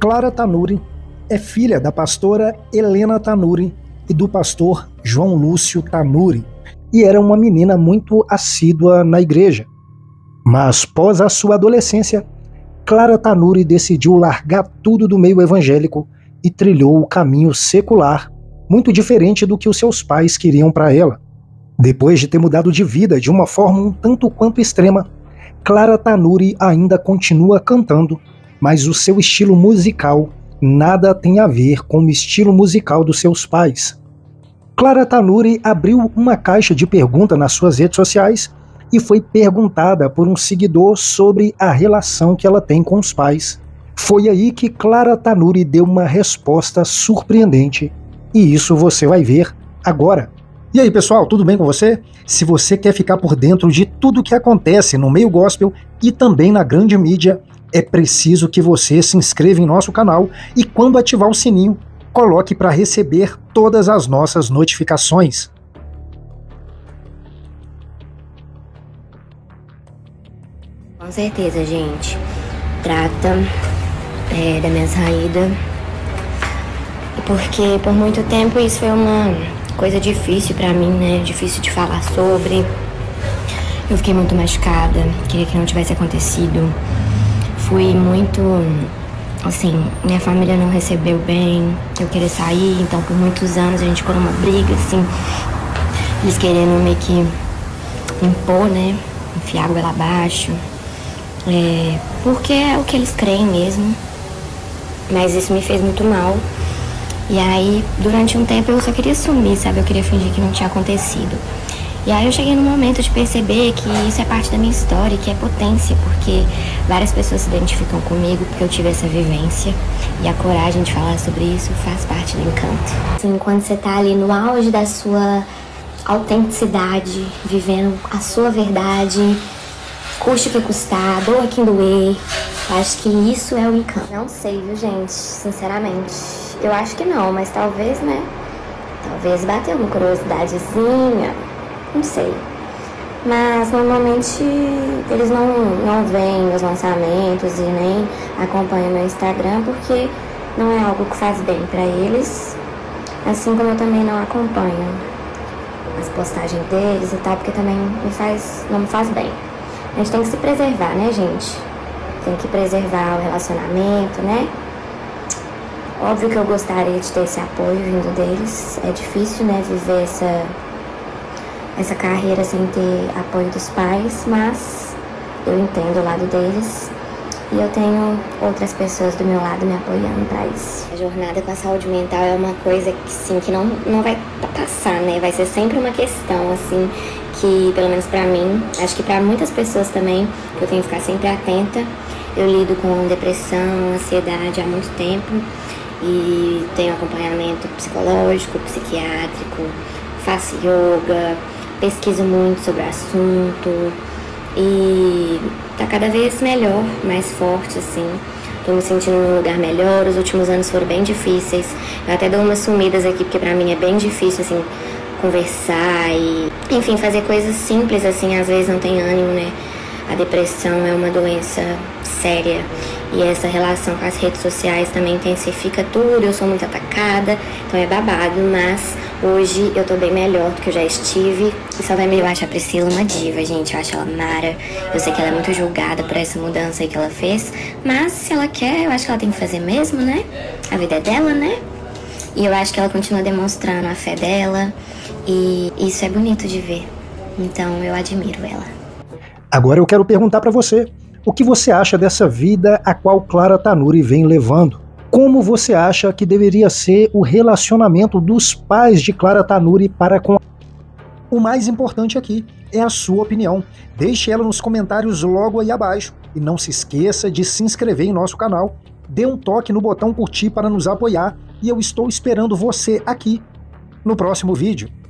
Clara Tanuri é filha da pastora Helena Tanuri e do pastor João Lúcio Tanuri, e era uma menina muito assídua na igreja. Mas, pós a sua adolescência, Clara Tanuri decidiu largar tudo do meio evangélico e trilhou o caminho secular, muito diferente do que os seus pais queriam para ela. Depois de ter mudado de vida de uma forma um tanto quanto extrema, Clara Tanuri ainda continua cantando, mas o seu estilo musical nada tem a ver com o estilo musical dos seus pais. Clara Tanuri abriu uma caixa de pergunta nas suas redes sociais e foi perguntada por um seguidor sobre a relação que ela tem com os pais. Foi aí que Clara Tanuri deu uma resposta surpreendente, e isso você vai ver agora. E aí, pessoal, tudo bem com você? Se você quer ficar por dentro de tudo que acontece no meio gospel e também na grande mídia, é preciso que você se inscreva em nosso canal e, quando ativar o sininho, coloque para receber todas as nossas notificações. Com certeza, gente. Trata da minha saída. Porque por muito tempo isso foi uma coisa difícil pra mim, né? Difícil de falar sobre. Eu fiquei muito machucada. Queria que não tivesse acontecido. Fui muito... Assim, minha família não recebeu bem. Eu queria sair, então por muitos anos a gente ficou numa briga, assim. Eles querendo meio que impor, né? Enfiar a goela abaixo. Porque é o que eles creem mesmo. Mas isso me fez muito mal. E aí, durante um tempo eu só queria sumir, sabe? Eu queria fingir que não tinha acontecido. E aí eu cheguei no momento de perceber que isso é parte da minha história, que é potência, porque várias pessoas se identificam comigo porque eu tive essa vivência. E a coragem de falar sobre isso faz parte do encanto. Assim, quando você tá ali no auge da sua autenticidade, vivendo a sua verdade, custe o que custar, doa quem doer, acho que isso é o encanto. Não sei, viu, gente? Sinceramente. Eu acho que não, mas talvez, né? Talvez bateu uma curiosidadezinha. Não sei. Mas normalmente eles não veem meus lançamentos e nem acompanham meu Instagram porque não é algo que faz bem pra eles. Assim como eu também não acompanho as postagens deles e tal, porque também não me faz bem. A gente tem que se preservar, né, gente? Tem que preservar o relacionamento, né? Óbvio que eu gostaria de ter esse apoio vindo deles. É difícil, né, viver essa carreira sem ter apoio dos pais, mas eu entendo o lado deles e eu tenho outras pessoas do meu lado me apoiando pra isso. A jornada com a saúde mental é uma coisa que, sim, que não vai passar, né? Vai ser sempre uma questão, assim, que, pelo menos pra mim, acho que pra muitas pessoas também, eu tenho que ficar sempre atenta. Eu lido com depressão, ansiedade há muito tempo e tenho acompanhamento psicológico, psiquiátrico, faço yoga, pesquiso muito sobre o assunto e tá cada vez melhor, mais forte, assim. Tô me sentindo num lugar melhor, os últimos anos foram bem difíceis. Eu até dou umas sumidas aqui, porque pra mim é bem difícil, assim, conversar e, enfim, fazer coisas simples, assim, às vezes não tem ânimo, né? A depressão é uma doença séria e essa relação com as redes sociais também intensifica tudo. Eu sou muito atacada, então é babado, mas hoje eu tô bem melhor do que eu já estive. E só vai melhorar. Eu acho a Priscila uma diva, gente. Eu acho ela mara. Eu sei que ela é muito julgada por essa mudança aí que ela fez, mas se ela quer, eu acho que ela tem que fazer mesmo, né? A vida é dela, né? E eu acho que ela continua demonstrando a fé dela e isso é bonito de ver. Então eu admiro ela. Agora eu quero perguntar para você, o que você acha dessa vida a qual Clara Tanuri vem levando? Como você acha que deveria ser o relacionamento dos pais de Clara Tanuri para com... O mais importante aqui é a sua opinião. Deixe ela nos comentários logo aí abaixo. E não se esqueça de se inscrever em nosso canal. Dê um toque no botão curtir para nos apoiar. E eu estou esperando você aqui no próximo vídeo.